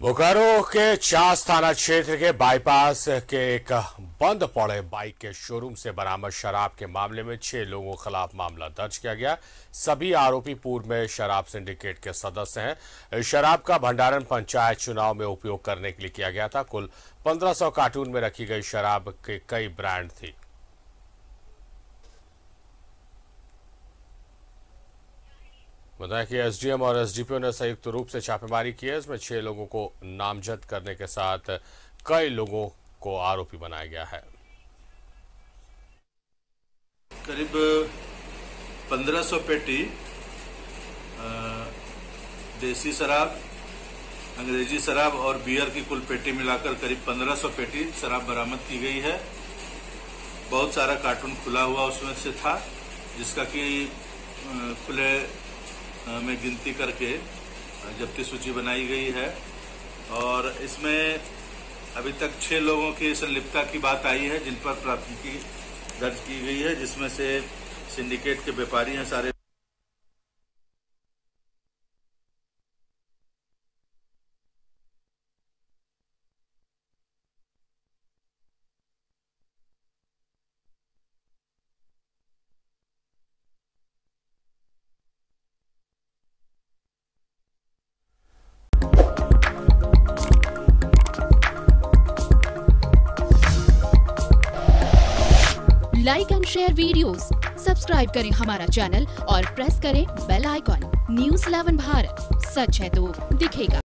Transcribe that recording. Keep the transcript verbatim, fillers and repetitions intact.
बोकारो के चास थाना क्षेत्र के बाईपास के एक बंद पड़े बाइक के शोरूम से बरामद शराब के मामले में छह लोगों के खिलाफ मामला दर्ज किया गया। सभी आरोपी पूर्व में शराब सिंडिकेट के सदस्य हैं। शराब का भंडारण पंचायत चुनाव में उपयोग करने के लिए किया गया था। कुल पंद्रह सौ कार्टून में रखी गई शराब के कई ब्रांड थी। बताया कि एसडीएम और एसडीपीओ ने संयुक्त रूप से छापेमारी की है। इसमें छह लोगों को नामजद करने के साथ कई लोगों को आरोपी बनाया गया है। करीब पंद्रह सौ पेटी देसी शराब, अंग्रेजी शराब और बियर की कुल पेटी मिलाकर करीब पंद्रह सौ पेटी शराब बरामद की गई है। बहुत सारा कार्टून खुला हुआ उसमें से था, जिसका कि खुले में गिनती करके जब्ती सूची बनाई गई है। और इसमें अभी तक छह लोगों की संलिप्तता की बात आई है, जिन पर प्राथमिकी दर्ज की गई है, जिसमें से सिंडिकेट के व्यापारी हैं सारे। Like and share videos, subscribe करें हमारा चैनल और प्रेस करें bell icon. News eleven Bharat, सच है तो दिखेगा।